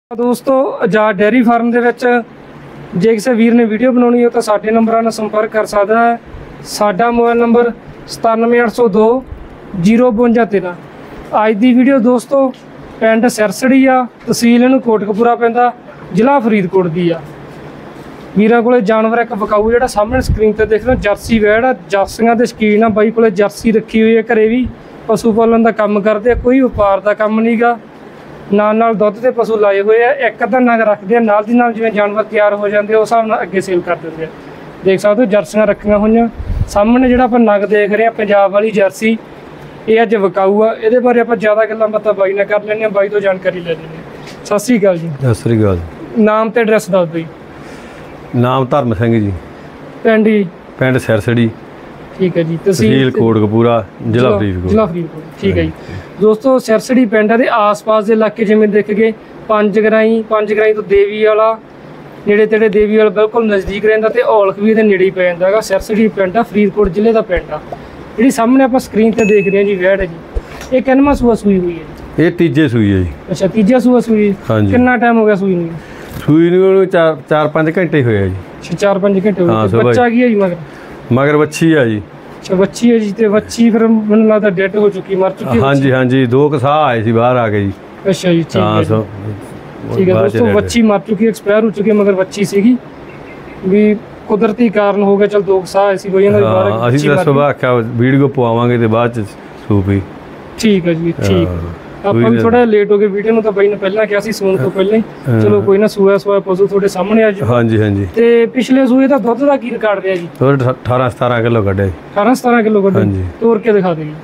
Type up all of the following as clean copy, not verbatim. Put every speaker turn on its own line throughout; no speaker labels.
दोस्तों आजाद dairy farm ਦੇ ਵਿੱਚ ਜੇ ਕਿਸੇ ਵੀਰ ਨੇ ਵੀਡੀਓ ਬਣਾਉਣੀ ਹੋ ਤਾਂ ਸਾਡੇ ਨੰਬਰਾਂ ਨਾਲ ਸੰਪਰਕ ਕਰ ਸਕਦਾ ਹੈ। ਸਾਡਾ ਮੋਬਾਈਲ ਨੰਬਰ 97802 05213। ਅੱਜ ਦੀ ਵੀਡੀਓ ਦੋਸਤੋ ਪਿੰਡ ਸਿਰਸੜੀ ਆ, ਤਹਿਸੀਲ ਇਹਨੂੰ ਕੋਟਕਪੂਰਾ ਪੈਂਦਾ, ਜ਼ਿਲ੍ਹਾ ਫਰੀਦਕੋਟ ਦੀ ਆ। ਵੀਰਾਂ ਕੋਲੇ ਜਾਨਵਰ ਇੱਕ ਵਿਕਾਊ ਜਿਹੜਾ ਸਾਹਮਣੇ ਸਕਰੀਨ ਤੇ ਦੇਖ ਲਓ ਜਰਸੀ ਵੈੜ ਆ, ਜਰਸੀਆਂ ਦੇ ਸ਼ੌਕੀਨ ਆ। ਬਾਈ ਕੋਲੇ ਜਰਸੀ ਰੱਖੀ ਹੋਈ ਹੈ, ਘਰੇ ਵੀ ਪਸ਼ੂ ਪਾਲਣ ਦਾ ਕੰਮ ਕਰਦੇ ਆ, ਕੋਈ ਵਪਾਰ ਦਾ ਕੰਮ ਨਹੀਂਗਾ। ਨਾਲ ਦੁੱਧ ਦੇ ਪਸ਼ੂ ਲਾਏ ਹੋਏ ਆ, ਇੱਕ ਅੱਧਾ ਨਗ ਰੱਖਦੇ ਆ, ਨਾਲ ਦੀ ਨਾਲ ਜਿਵੇਂ ਜਾਨਵਰ ਤਿਆਰ ਹੋ ਜਾਂਦੇ ਉਸ ਹਿਸਾਬ ਨਾਲ ਅੱਗੇ ਸੇਲ ਕਰ ਦਿੰਦੇ ਆ। ਦੇਖ ਸਕਦੇ ਹੋ ਜਰਸੀਆਂ ਰੱਖੀਆਂ ਹੋਈਆਂ। ਸਾਹਮਣੇ ਜਿਹੜਾ ਆਪਾਂ ਨਗ ਦੇਖ ਰਹੇ ਆ ਪੰਜਾਬ ਵਾਲੀ ਜਰਸੀ, ਇਹ ਅੱਜ ਵਿਕਾਊ ਆ। ਇਹਦੇ ਬਾਰੇ ਆਪਾਂ ਜ਼ਿਆਦਾ ਗੱਲਾਂ ਬਾਤਾਂ ਬਾਈ ਨਾਲ ਕਰ ਲੈਂਦੇ ਆ, ਬਾਈ ਤੋਂ ਜਾਣਕਾਰੀ ਲੈ ਲੈਂਦੇ ਆ। ਸਤਿ ਸ਼੍ਰੀ ਅਕਾਲ ਜੀ।
ਸਤਿ ਸ਼੍ਰੀ ਅਕਾਲ।
ਨਾਮ ਤੇ ਐਡਰੈਸ ਦੱਸ ਦਿਓ ਜੀ।
ਨਾਮ ਧਰਮ ਸਿੰਘ ਜੀ,
ਪਿੰਡ ਜੀ?
ਪਿੰਡ ਸਿਰਸੜੀ,
ਠੀਕ ਹੈ ਜੀ।
ਤਹਿਸੀਲ ਕੋਟਕਪੂਰਾ, ਜ਼ਿਲ੍ਹਾ ਫਰੀਦਕੋਟ।
ਜ਼ਿਲ੍ਹਾ ਫਰੀਦਕੋਟ, ਠੀਕ ਹੈ ਜੀ। ਦੋਸਤੋ ਸਿਰਸੜੀ ਪਿੰਡ ਦੇ ਆਸ-ਪਾਸ ਦੇ ਇਲਾਕੇ ਜਿਵੇਂ ਦੇਖ ਗਏ, ਪੰਜ ਗਰਾਈ ਤੋਂ ਦੇਵੀ ਵਾਲਾ ਨੇੜੇ ਤੇੜੇ, ਦੇਵੀ ਵਾਲਾ ਬਿਲਕੁਲ ਨਜ਼ਦੀਕ ਰਹਿੰਦਾ ਤੇ ਔਲਖ ਵੀ ਇਹਦੇ ਨੇੜੇ ਹੀ ਪੈ ਜਾਂਦਾ ਹੈਗਾ। ਸਿਰਸੜੀ ਪਿੰਡ ਆ, ਫਰੀਦਕੋਟ ਜ਼ਿਲ੍ਹੇ ਦਾ ਪਿੰਡ ਆ। ਜਿਹੜੀ ਸਾਹਮਣੇ ਆਪਾਂ ਸਕਰੀਨ ਤੇ ਦੇਖ ਰਹੇ ਹਾਂ ਜੀ ਵੈੜ ਹੈ ਜੀ, ਇਹ ਕਿੰਨਵਾਂ ਸੂਆ ਸੂਈ ਹੋਈ ਹੈ?
ਇਹ ਤੀਜੇ ਸੂਈ ਹੈ ਜੀ।
ਅੱਛਾ, ਤੀਜਾ ਸੂਆ ਸੂਈ। ਕਿੰਨਾ ਟਾਈਮ ਹੋ ਗਿਆ ਸੂਈ ਨੂੰ?
ਸੂਈ ਨੂੰ 4-5 ਘੰਟੇ ਹੋਏ ਆ ਜੀ।
ਅੱਛਾ, 4-5 ਘੰਟੇ ਹੋ ਗਏ। ਬੱਚਾ ਕੀ ਹੈ ਜੀ
ਮਗਰ ਵੱਛੀ ਆ ਜੀ।
ਅੱਛਾ, ਵੱਛੀ ਹੈ ਜੀ। ਤੇ ਵੱਛੀ ਫਿਰ ਮੈਨੂੰ ਲੱਗਦਾ ਡੈਡ ਹੋ ਚੁੱਕੀ, ਮਰ ਚੁੱਕੀ।
ਹਾਂਜੀ, 2 ਸਾਹ ਆਏ ਸੀ ਬਾਹਰ ਆ ਕੇ ਜੀ।
ਅੱਛਾ ਜੀ, ਠੀਕ ਹੈ। ਠੀਕ ਹੈ ਦੋਸਤੋ, ਵੱਛੀ ਮਰ ਚੁੱਕੀ, ਐਕਸਪਾਇਰ ਹੋ ਚੁੱਕੀ, ਮਗਰ ਵੱਛੀ ਸੀਗੀ ਵੀ ਕੁਦਰਤੀ ਕਾਰਨ ਹੋ ਗਿਆ। ਚਲ 2 ਸਾਹ ਆਏ ਸੀ ਬਈਆਂ ਦਾ।
ਅਸੀਂ ਤਾਂ ਸੁਬਾਹ ਆਖਿਆ ਵੀਡੀਓ ਪਵਾਵਾਂਗੇ ਤੇ ਬਾਅਦ ਚ ਸੂਪੀ।
ਠੀਕ ਹੈ ਜੀ, ਠੀਕ। ਆਪਾਂ ਵੀ ਥੋੜਾ ਲੇਟ ਹੋ ਗਏ ਵੀਡੀਓ ਨੂੰ, ਤਾਂ ਬਾਈ ਨੇ ਪਹਿਲਾਂ ਕਿਹਾ ਸੀ ਸੂਣ ਤੋਂ ਪਹਿਲਾਂ ਹੀ। ਚਲੋ ਕੋਈ ਨਾ, ਸੂਆ ਪਸ਼ੂ ਤੁਹਾਡੇ ਸਾਹਮਣੇ ਆ ਜੀ।
ਹਾਂਜੀ।
ਤੇ ਪਿਛਲੇ ਸੂਏ ਦਾ ਦੁੱਧ ਦਾ ਕੀ ਰਿਕਾਰਡ ਰਿਹਾ ਜੀ?
18-17 ਕਿਲੋ ਕੱਢਿਆ।
18-17 ਕਿਲੋ ਕੱਢਿਆ। ਤੋੜ ਕੇ ਦਿਖਾ ਦੇਗੀ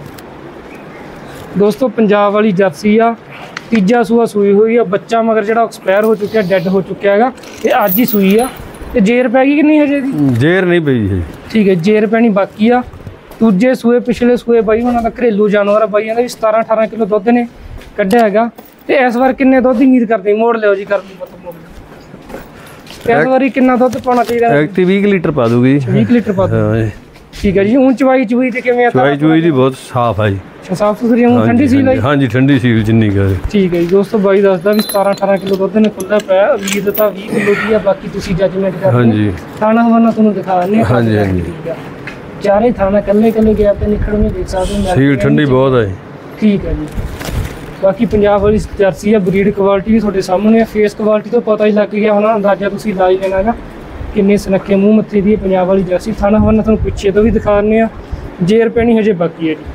ਦੋਸਤੋ। ਪੰਜਾਬ ਵਾਲੀ ਜਰਸੀ ਆ, ਤੀਜਾ ਸੂਆ ਸੂਈ ਹੋਈ ਆ। ਬੱਚਾ ਮਗਰ ਜਿਹੜਾ ਐਕਸਪਾਇਰ ਹੋ ਚੁੱਕਿਆ, ਡੈਡ ਹੋ ਚੁੱਕਿਆ ਹੈਗਾ, ਤੇ ਅੱਜ ਹੀ ਸੂਈ ਆ। ਤੇ ਜੇਰ ਪੈ ਗਈ ਕਿ ਨਹੀਂ ਹਜੇ ਦੀ?
ਜੇਰ ਨਹੀਂ ਪਈ ਜੀ।
ਠੀਕ ਹੈ, ਜੇਰ ਪੈਣੀ ਬਾਕੀ ਆ। ਦੂਜੇ ਸੂਏ ਪਿਛਲੇ ਸੂਏ ਬਾਈ ਉਹਨਾਂ ਦਾ ਘਰੇਲੂ ਜਾਨਵਰ ਆ, ਬਾਈਆਂ ਦਾ ਵੀ 17-18 ਕਿਲੋ ਦੁੱਧ ਨੇ ਕੱਢਿਆ ਹੈਗਾ। ਤੇ ਇਸ ਵਾਰ ਕਿੰਨੇ ਦੁੱਧ ਦੀ ਉਮੀਦ ਕਰਦੇ? ਮੋੜ ਲਿਓ ਜੀ, ਕਰ ਲਈ ਪਤਾ ਮੋੜ ਲਿਓ। ਇਸ ਵਾਰੀ ਕਿੰਨਾ ਦੁੱਧ ਪਾਉਣਾ ਚਾਹੀਦਾ?
20 ਲੀਟਰ ਪਾ ਦੂਗੀ।
20 ਲੀਟਰ ਪਾ ਦੂਗੀ, ਠੀਕ ਹੈ ਜੀ। ਹੁਣ ਚਵਾਈ ਤੇ ਕਿਵੇਂ ਆ?
ਚਵਾਈ ਦੀ ਬਹੁਤ ਸਾਫ਼ ਆ ਜੀ।
ਅੱਛਾ, ਸਾਫ਼ ਸੁਥਰੀ। ਹੁਣ ਠੰਡੀ ਸੀਲ ਹੈ?
ਹਾਂਜੀ, ਠੰਡੀ ਸੀਲ ਜਿੰਨੀ ਕਰੇ।
ਠੀਕ ਹੈ ਜੀ ਦੋਸਤੋ, ਬਾਈ ਦੱਸਦਾ ਵੀ 17-18 ਕਿਲੋ ਦੁੱਧ ਨੇ ਖੁੱਲ੍ਹਾ ਪਿਆ। ਉਮੀਦ ਤਾਂ 20 ਕਿਲੋ ਦੀ ਆ, ਬਾਕੀ ਤੁਸੀਂ ਜੱਜਮੈਂਟ ਕਰ ਲਓ।
ਹਾਂਜੀ,
ਥਾਣਾ ਹਵਾਨਾ ਤੁਹਾਨੂੰ ਦਿਖਾ ਦਿੰਦੇ ਹਾਂ।
ਹਾਂਜੀ।
ਚਾਰੇ ਥਾਣਾ ਕੱਲੇ ਗਿਆ ਤੇ ਨਿਕਲਣ ਨੂੰ ਦੇਖ ਸਕਦੇ ਹੋ।
ਸੀਲ ਠੰਡੀ ਬਹੁਤ ਹੈ।
ਠੀਕ ਹੈ ਜੀ। ਬਾਕੀ ਪੰਜਾਬ ਵਾਲੀ ਜਰਸੀ ਆ, ਬਰੀਡ ਕੁਆਲਿਟੀ ਵੀ ਤੁਹਾਡੇ ਸਾਹਮਣੇ ਆ। ਫੇਸ ਕੁਆਲਿਟੀ ਤੋਂ ਪਤਾ ਹੀ ਲੱਗ ਗਿਆ ਹੋਣਾ, ਅੰਦਾਜ਼ਾ ਤੁਸੀਂ ਲਾ ਹੀ ਲੈਣਾ ਹੈਗਾ ਕਿੰਨੇ ਸੁਨੱਖੇ ਮੂੰਹ ਮੱਥੇ ਦੀ ਪੰਜਾਬ ਵਾਲੀ ਜਰਸੀ। ਥਾਣਾ ਹਵਾਨਾ ਤੁਹਾਨੂੰ ਪਿੱਛੇ ਤੋਂ ਵੀ ਦਿਖਾ ਦਿੰਦੇ ਆ। ਜੇਰ ਪੈਣੀ ਹਜੇ ਬਾਕੀ ਹੈ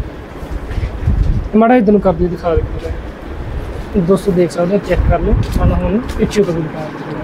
ਜੀ। ਮਾੜਾ ਇੱਧਰ ਨੂੰ ਕਰਦੇ ਦਿਖਾ ਦੇ ਦੋਸਤੋ, ਦੇਖ ਸਕਦੇ ਹੋ, ਚੈੱਕ ਕਰ ਲਓ। ਥਾਣਾ ਹਵਾਨਾ ਪਿੱਛੇ ਤੋਂ ਵੀ ਦਿਖਾ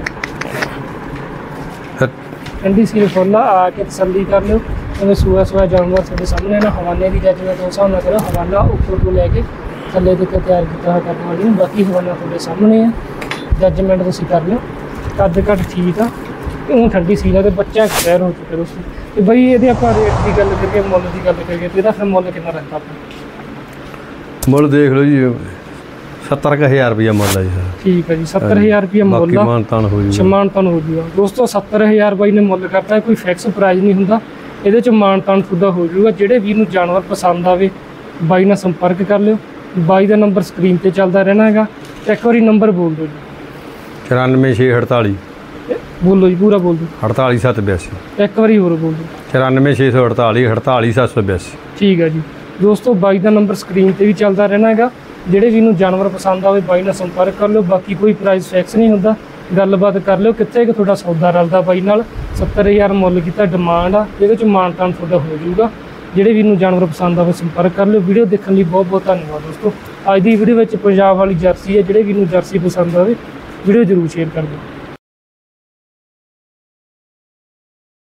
ਠੰਡੀ ਸੀਲ ਫੁੱਲ ਆ ਕੇ ਤਸੱਲੀ ਕਰ ਲਿਓ। ਜਿਵੇਂ ਸੂਆ ਜਾਨਵਰ ਤੁਹਾਡੇ ਸਾਹਮਣੇ ਨਾ, ਹਵਾਨੇ ਦੀ ਜੱਜਮੈਂਟ ਉਸ ਹਿਸਾਬ ਨਾਲ ਕਰੋ। ਹਵਾਨਾ ਉੱਪਰ ਤੋਂ ਲੈ ਕੇ ਥੱਲੇ ਤੱਕ ਤਿਆਰ ਕੀਤਾ ਹੋਇਆ ਕਰਨ ਵਾਲੀ ਨੂੰ, ਬਾਕੀ ਹਵਾਨਾ ਤੁਹਾਡੇ ਸਾਹਮਣੇ ਆ। ਜੱਜਮੈਂਟ ਤੁਸੀਂ ਕਰ ਲਿਓ। ਕੱਦ ਘੱਟ ਠੀਕ ਆ, ਉਹ ਠੰਡੀ ਸੀਲ ਆ ਤੇ ਬੱਚਾ ਐਕਸਪਾਇਰ ਹੋ ਚੁੱਕਾ ਦੋਸਤੋ। ਤੇ ਬਈ ਇਹਦੇ ਆਪਾਂ ਰੇਟ ਦੀ ਗੱਲ ਕਰੀਏ, ਮੁੱਲ ਦੀ ਗੱਲ ਕਰੀਏ, ਤੇ ਇਹਦਾ ਫਿਰ ਮੁੱਲ ਕਿੰਨਾ ਰਹਿੰਦਾ ਆਪਣਾ?
ਮੁੱਲ ਦੇਖ ਲਓ ਜੀ, 70,000 ਰੁਪਇਆ ਮੁੱਲ ਆ ਜੀ।
ਠੀਕ ਹੈ ਜੀ, 70,000 ਰੁਪਇਆ ਮੁੱਲ ਆ।
ਮਾਨਤਾਨ ਹੋ ਜੂਗਾ।
ਮਾਨਤਾਨ ਹੋ ਜੂਗਾ ਦੋਸਤੋ। 70,000 ਬਾਈ ਨੇ ਮੁੱਲ ਕਰਤਾ, ਕੋਈ ਫਿਕਸ ਪ੍ਰਾਈਸ ਨਹੀਂ ਹੁੰਦਾ ਇਹਦੇ 'ਚ। ਮਾਨਤਾਨ ਤੁਹਾਡਾ ਹੋ ਜੂਗਾ। ਜਿਹੜੇ ਵੀਰ ਨੂੰ ਜਾਨਵਰ ਪਸੰਦ ਆਵੇ ਬਾਈ ਨਾਲ ਸੰਪਰਕ ਕਰ ਲਿਓ। ਬਾਈ ਦਾ ਨੰਬਰ ਸਕਰੀਨ ਤੇ ਚੱਲਦਾ ਰਹਿਣਾ ਹੈਗਾ। ਇੱਕ ਵਾਰੀ ਨੰਬਰ ਬੋਲ ਦਿਓ ਜੀ।
94648
ਬੋਲੋ ਜੀ, ਪੂਰਾ ਬੋਲ ਦਿਓ।
48782।
ਇੱਕ ਵਾਰੀ ਹੋਰ ਬੋਲ ਦਿਓ।
94648 48782।
ਠੀਕ ਹੈ ਜੀ ਦੋਸਤੋ, ਬਾਈ ਦਾ ਨੰਬਰ ਸਕਰੀਨ ਤੇ ਵੀ ਚੱਲਦਾ ਰਹਿਣਾ ਹੈਗਾ। ਜਿਹੜੇ ਵੀ ਨੂੰ ਜਾਨਵਰ ਪਸੰਦ ਆਵੇ ਬਾਈ ਨਾਲ ਸੰਪਰਕ ਕਰ ਲਿਓ। ਬਾਕੀ ਕੋਈ ਪ੍ਰਾਈਸ ਫਿਕਸ ਨਹੀਂ ਹੁੰਦਾ, ਗੱਲਬਾਤ ਕਰ ਲਿਓ ਕਿੱਥੇ ਕਿ ਤੁਹਾਡਾ ਸੌਦਾ ਰਲਦਾ ਬਾਈ ਨਾਲ। 70,000 ਮੁੱਲ ਕੀਤਾ, ਡਿਮਾਂਡ ਆ, ਇਹਦੇ 'ਚ ਮਾਨਤਾਨ ਤੁਹਾਡਾ ਹੋ ਜਾਊਗਾ। ਜਿਹੜੇ ਵੀ ਨੂੰ ਜਾਨਵਰ ਪਸੰਦ ਆਵੇ ਸੰਪਰਕ ਕਰ ਲਿਓ। ਵੀਡੀਓ ਦੇਖਣ ਲਈ ਬਹੁਤ ਧੰਨਵਾਦ ਦੋਸਤੋ। ਅੱਜ ਦੀ ਵੀਡੀਓ ਵਿੱਚ ਪੰਜਾਬ ਵਾਲੀ ਜਰਸੀ ਹੈ। ਜਿਹੜੇ ਵੀ ਨੂੰ ਜਰਸੀ ਪਸੰਦ ਆਵੇ ਵੀਡੀਓ ਜ਼ਰੂਰ ਸ਼ੇਅਰ ਕਰ ਦਿਓ।